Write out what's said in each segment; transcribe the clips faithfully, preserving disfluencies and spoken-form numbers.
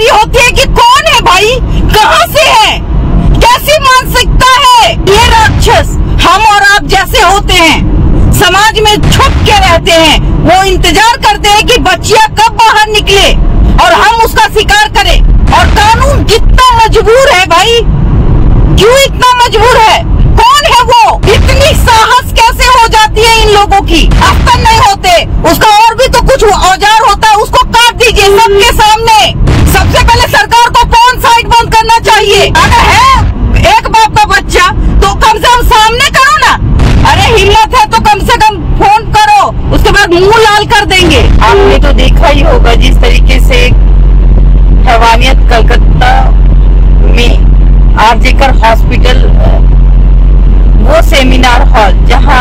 रही होती है कि कौन है भाई, कहाँ से है, कैसी मानसिकता है। ये राक्षस हम और आप जैसे होते हैं, समाज में छुप के रहते हैं। वो इंतजार करते हैं कि बच्चियां कब बाहर निकले और हम उसका शिकार करें। और कानून कितना मजबूर है भाई, क्यों इतना मजबूर है, कौन है वो, इतनी साहस कैसे हो जाती है इन लोगों की। अस्तर नहीं होते, उसका और भी तो कुछ औजार होता है, उसको काट दीजिए सबके सामने। सबसे पहले सरकार को फोन साइट बंद करना चाहिए। अगर है एक बाप का बच्चा तो कम से कम सामने करो ना, अरे हिम्मत है तो कम से कम फोन करो, उसके बाद मुंह लाल कर देंगे। आपने तो देखा ही होगा जिस तरीके से हैवानियत कलकत्ता में आरजेकर हॉस्पिटल, वो सेमिनार हॉल जहां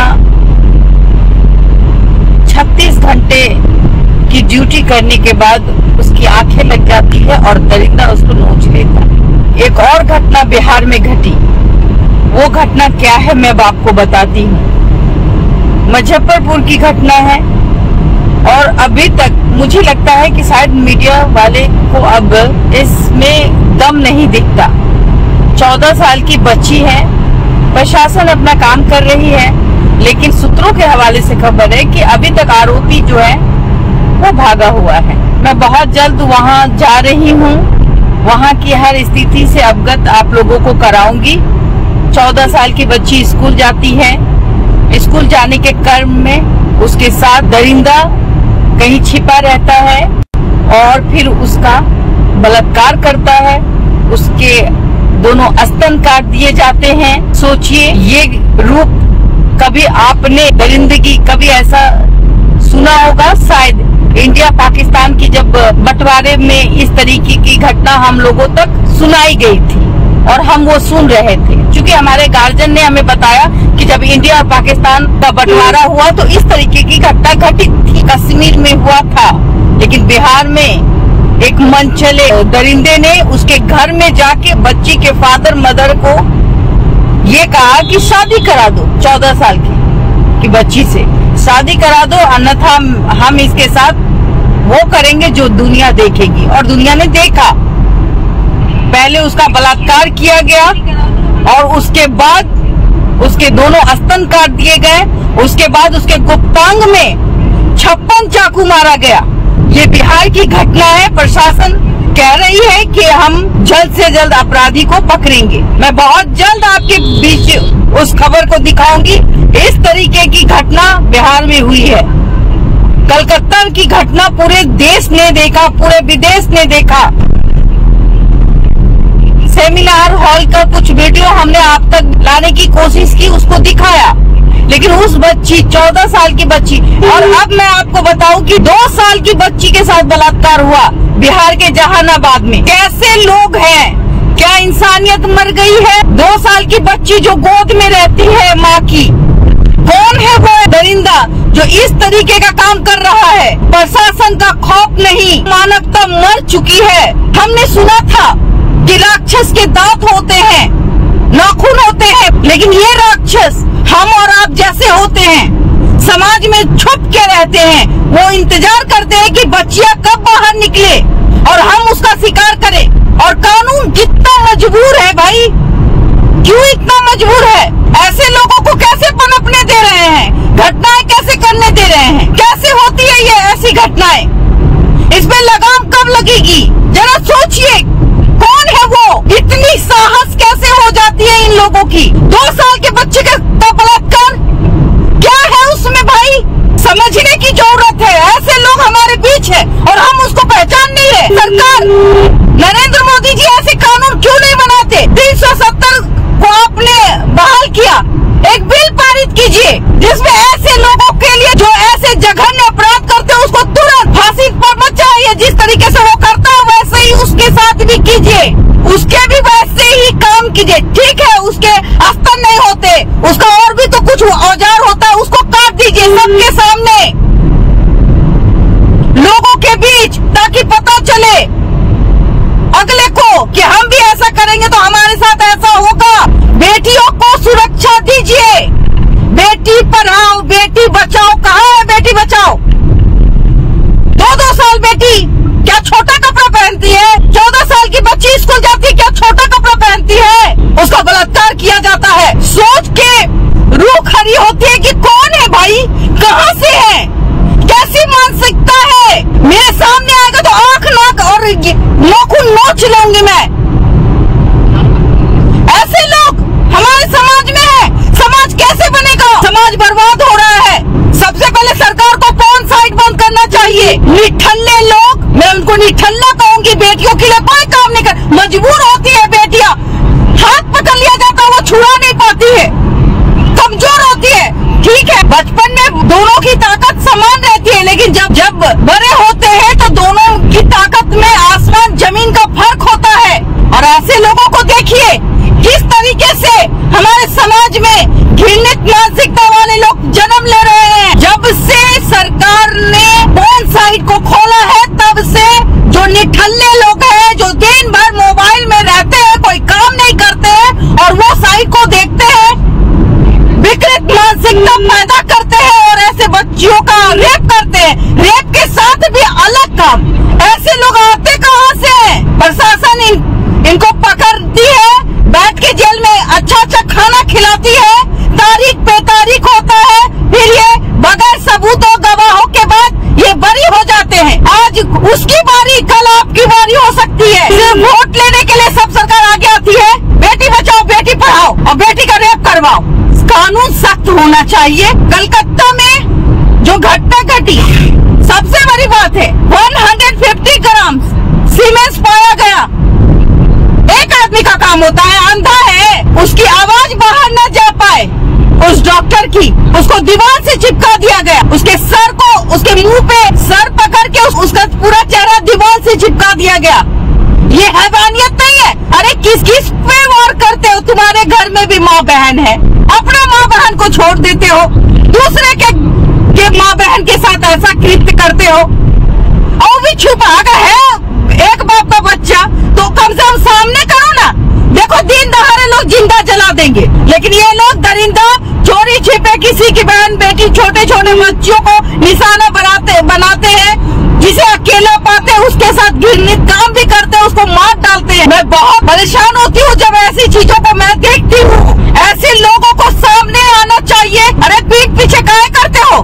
छत्तीस घंटे की ड्यूटी करने के बाद उसकी आंखें लग जाती है और दरिंदा उसको नोच लेता है। एक और घटना बिहार में घटी, वो घटना क्या है मैं आपको बताती हूँ। मुजफ्फरपुर की घटना है और अभी तक मुझे लगता है कि शायद मीडिया वाले को अब इसमें दम नहीं दिखता। चौदह साल की बच्ची है, प्रशासन अपना काम कर रही है, लेकिन सूत्रों के हवाले से खबर है कि अभी तक आरोपी जो है वो भागा हुआ है। मैं बहुत जल्द वहां जा रही हूँ, वहां की हर स्थिति से अवगत आप लोगों को कराऊंगी। चौदह साल की बच्ची स्कूल जाती है, स्कूल जाने के क्रम में उसके साथ दरिंदा कहीं छिपा रहता है और फिर उसका बलात्कार करता है, उसके दोनों स्तन काट दिए जाते हैं। सोचिए, ये रूप कभी आपने दरिंदगी कभी ऐसा सुना होगा? शायद इंडिया पाकिस्तान की जब बंटवारे में इस तरीके की घटना हम लोगों तक सुनाई गई थी और हम वो सुन रहे थे, क्योंकि हमारे गार्जियन ने हमें बताया कि जब इंडिया और पाकिस्तान का बंटवारा हुआ तो इस तरीके की घटना घटी थी, कश्मीर में हुआ था। लेकिन बिहार में एक मनचले दरिंदे ने उसके घर में जाके बच्ची के फादर मदर को ये कहा कि शादी करा दो, चौदह साल की की बच्ची से शादी करा दो, अन्यथा हम इसके साथ वो करेंगे जो दुनिया देखेगी। और दुनिया ने देखा, पहले उसका बलात्कार किया गया और उसके बाद उसके दोनों स्तन काट दिए गए, उसके बाद उसके गुप्तांग में छप्पन चाकू मारा गया। ये बिहार की घटना है। प्रशासन कह रही है कि हम जल्द से जल्द अपराधी को पकड़ेंगे। मैं बहुत जल्द आपके बीच उस खबर को दिखाऊंगी। इस तरीके की घटना बिहार में हुई है। कलकत्ता की घटना पूरे देश ने देखा, पूरे विदेश ने देखा। सेमिनार हॉल का कुछ वीडियो हमने आप तक लाने की कोशिश की, उसको दिखाया, लेकिन उस बच्ची, चौदह साल की बच्ची, और अब मैं आपको बताऊं कि दो साल की बच्ची के साथ बलात्कार हुआ बिहार के जहानाबाद में। कैसे लोग हैं, क्या इंसानियत मर गई है? दो साल की बच्ची जो गोद में रहती है माँ की, कौन है वो दरिंदा जो इस तरीके का काम कर रहा है? प्रशासन का खौफ नहीं, मानवता मर चुकी है। हमने सुना था कि राक्षस के दांत होते हैं, नाखून होते हैं, लेकिन ये राक्षस हम और आप जैसे होते हैं, समाज में छुप के रहते हैं। वो इंतजार करते हैं कि बच्चियां कब बाहर निकले और हम उसका शिकार करें। और कानून कितना मजबूर है भाई, क्यों इतना मजबूर है? ऐसे लोगों को कैसे पनपने दे रहे हैं, घटनाएं कैसे करने दे रहे हैं? कैसे होती है ये ऐसी घटनाएं? इसमें लगाम कब लगेगी? जरा सोचिए, कौन है वो, इतनी साहस कैसे हो जाती है इन लोगों की? दो साल के बच्चे का बलात्कार, क्या है उसमें भाई? समझने की जरूरत है। ऐसे लोग हमारे बीच है और हम उसको पहचान नहीं रहे। सरकार, नरेंद्र मोदी जी ऐसे कानून क्यों नहीं बनाते? तीन सौ सत्तर को आपने दोनों की ताकत समान रहती है, लेकिन जब जब बड़े होते हैं तो दोनों की ताकत में आसमान जमीन का फर्क होता है। और ऐसे लोगों को देखिए किस तरीके से हमारे समाज में घृणित मानसिकता वाले लोग जन्म ले रहे हैं। जब से सरकार ने फोन साइट को खोला है तब से जो निठल्ले लोग हैं, जो दिन भर मोबाइल में रहते हैं, कोई काम नहीं करते हैं और वो साइट को देखते हैं, विकृत मानसिकता पैदा करते हैं और ऐसे बच्चियों का रेप करते हैं। रेप के साथ भी अलग काम। ऐसे लोग आते कहाँ से हैं? प्रशासन इन, इनको पकड़ती है, बैठ के जेल में अच्छा अच्छा खाना खिलाती है, तारीख पे तारीख होता है, फिर ये बगैर सबूत और गवाहों के बाद ये बरी हो जाते हैं। आज उसकी बारी, कल आपकी बारी हो सकती है। वोट लेने के लिए सब सरकार आगे आती है, बेटी बचाओ बेटी पढ़ाओ और बेटी का रेप करवाओ। कानून सख्त होना चाहिए। कलकत्ता में जो घटना घटी, सबसे बड़ी बात है, एक सौ पचास ग्राम सीमेंस पाया गया। एक आदमी का काम होता है, अंधा है, उसकी आवाज बाहर न जा पाए, उस डॉक्टर की, उसको दीवार से चिपका दिया गया। उसके सर को, उसके मुंह पे सर पकड़ के उस, उसका पूरा चेहरा दीवार से चिपका दिया गया। ये हैवानियत नहीं है? अरे किस किस पे वार करते हो? तुम्हारे घर में भी माँ बहन है, अपना माँ बहन को छोड़ देते हो, दूसरे के, के माँ बहन के साथ ऐसा कृत्य करते हो। और भी छुपा अगर है एक बाप का बच्चा तो कम से कम सामने करो ना। देखो दिन दहाड़े लोग जिंदा जला देंगे, लेकिन ये लोग दरिंदा चोरी छिपे किसी की बहन बेटी छोटे छोटे बच्चियों को निशाना बनाते बनाते हैं, जिसे अकेला पाते हैं उसके साथ घृणित काम भी करते हैं, उसको मार डालते हैं। मैं बहुत परेशान होती हूँ जब ऐसी चीजों को मैं देखती हूँ। ऐसे लोगों को सामने आना चाहिए। अरे पीठ पीछे काहे करते हो?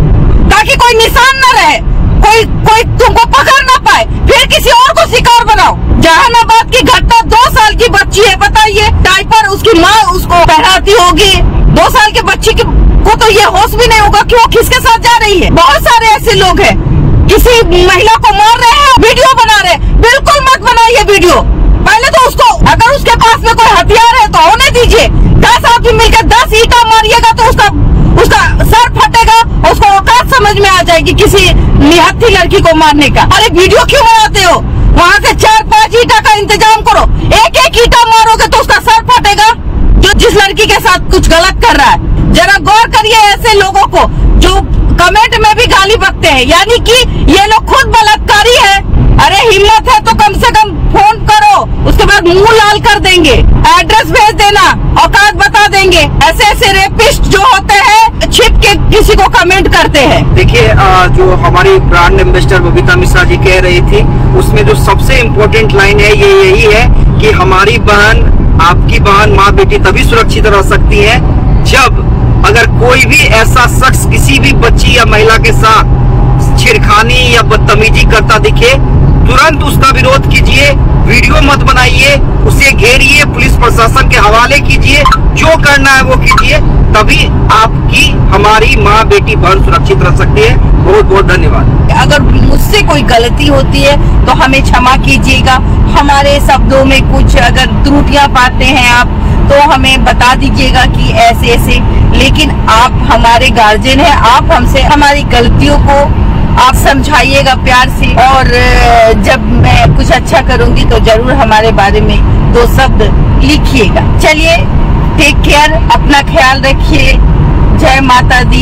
ताकि कोई निशान न रहे, कोई कोई तुमको पकड़ ना पाए, फिर किसी और को शिकार बनाओ। जहानाबाद की घटना, दो साल की बच्ची है, बताइए, डायपर उसकी माँ उसको पहनाती होगी, दो साल के बच्ची को तो ये होश भी नहीं होगा कि वो किसके साथ जा रही है। बहुत सारे ऐसे लोग हैं, किसी महिला को मार रहे हैं, वीडियो बना रहे हैं। बिल्कुल मत बनाइए वीडियो। पहले तो उसको, अगर उसके पास में कोई हथियार है तो होने दीजिए। दस आदमी मिलकर दस ईंटा मारिएगा तो उसका उसका सर फटेगा, उसको औकात समझ में आ जाएगी किसी निहत्थी लड़की को मारने का। अरे वीडियो क्यों बनाते हो? वहाँ से चार पांच ईंटा का इंतजाम करो। एक एक ईंटा मारोगे तो उसका सर फटेगा जो जिस लड़की के साथ कुछ गलत कर रहा है। जरा गौर करिए ऐसे लोगों को जो कमेंट में भी गाली बकते हैं, यानी कि ये लोग खुद बलात्कारी है। अरे हिम्मत है तो कम से कम फोन करो, उसके बाद मुंह लाल कर देंगे, एड्रेस भेज देना, औकात बता देंगे। ऐसे ऐसे रेपिस्ट जो होते हैं छिप के किसी को कमेंट करते हैं। देखिए, जो हमारी ब्रांड एम्बेसडर बबीता मिश्रा जी कह रही थी, उसमें जो सबसे इम्पोर्टेंट लाइन है ये यही है कि हमारी बहन, आपकी बहन, माँ बेटी तभी सुरक्षित रह सकती है जब अगर कोई भी ऐसा शख्स किसी भी बच्ची या महिला के साथ छेड़खानी या बदतमीजी करता दिखे, तुरंत उसका विरोध कीजिए, वीडियो मत बनाइए, उसे घेरिए, पुलिस प्रशासन के हवाले कीजिए, जो करना है वो कीजिए, तभी आपकी, हमारी माँ बेटी बहन सुरक्षित रह सकती है। बहुत बहुत धन्यवाद। अगर मुझसे कोई गलती होती है तो हमें क्षमा कीजिएगा। हमारे शब्दों में कुछ अगर त्रुटियां पाते हैं आप तो हमें बता दीजिएगा कि ऐसे ऐसे, लेकिन आप हमारे गार्जियन हैं, आप हमसे हमारी गलतियों को आप समझाइएगा प्यार से। और जब मैं कुछ अच्छा करूंगी तो जरूर हमारे बारे में दो शब्द लिखिएगा। चलिए, टेक केयर, अपना ख्याल रखिए। जय माता दी।